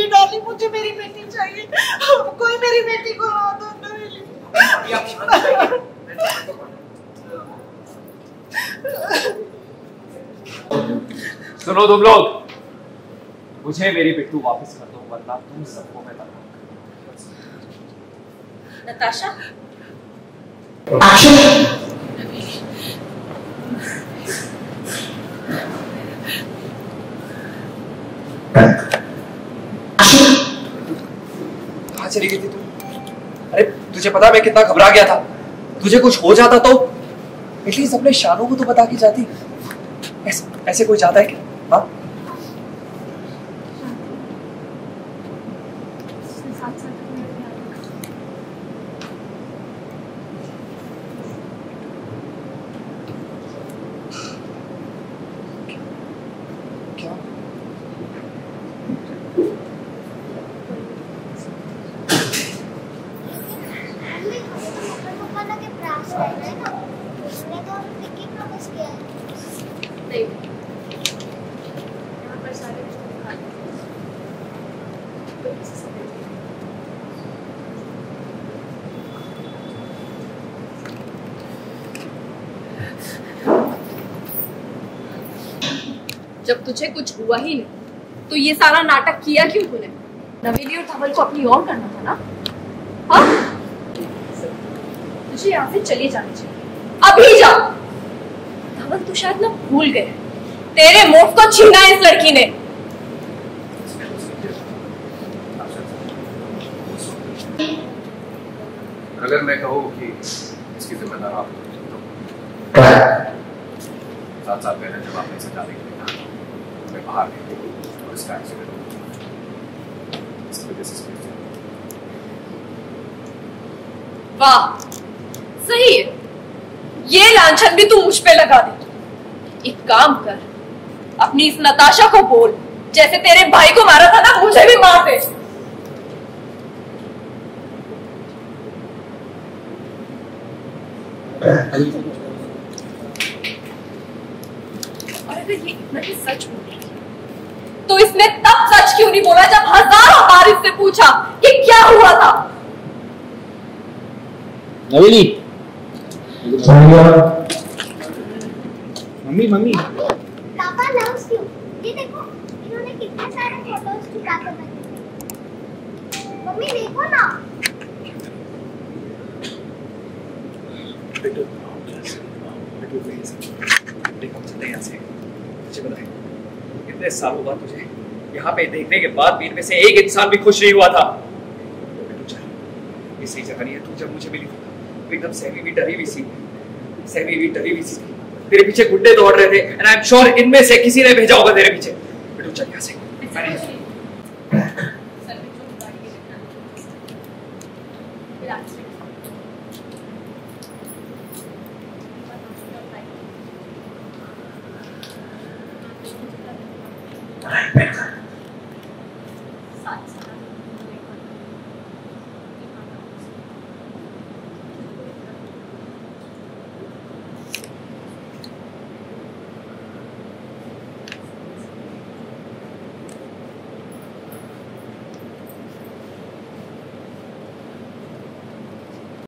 Darling, मुझे मेरी बेटी चाहिए, कोई मेरी बेटी को ला दो नवेली। सुनो तुम लोग, मुझे मेरी बिट्टू वापस कर दो वरना तुम सबको मैं तलाक। नताशा, कहाँ चली गई थी तू? अरे तुझे पता मैं कितना घबरा गया था। तुझे कुछ हो जाता तो एटलीस्ट अपने शानों को तो बता के जाती। ऐसे कोई जाता है क्या? हाँ? जब तुझे कुछ हुआ ही नहीं तो ये सारा नाटक किया क्यों तूने? नवेली और धवल को अपनी ओर करना था ना? हाँ? तुझे यहाँ से चले जाने चाहिए, अभी जा। धवल तो शायद ना भूल गए, तेरे मुंह को छीना है इस लड़की ने। अगर मैं कहूँ कि इसकी जिम्मेदार आप साथ साथ पहले जब आपने इसे जाने के लिए कहा मैं बाहर गई और इसका एक्सीडेंट इसकी वजह से। वाह, सही है, ये लांछन भी तू मुझ पे लगा दे। एक काम कर, अपनी इस नताशा को बोल जैसे तेरे भाई को मारा था ना, मुझे भी मार दे। और अगर ये इतना ही सच बोल रही तो इसने तब सच क्यों नहीं बोला जब हजारों बार इससे पूछा कि क्या हुआ था? नवेली, मम्मी मम्मी पापा अनाउंस क्यों? ये देखो इन्होंने कितने सारे फोटोज खिंचा के रखे थे। मम्मी देखो ना। इतने सालों बाद तुझे यहाँ पे देखने के बाद भी इनमें से एक इंसान भी खुश नहीं हुआ था। ये सही जगह नहीं है। तू जब मुझे मिली तो एकदम सहमी हुई डरी हुई सी तेरे पीछे गुड्डे दौड़ रहे थे एंड आई एम श्योर इनमें से किसी ने भेजा होगा तेरे पीछे। बेटू चल यहाँ से। Right,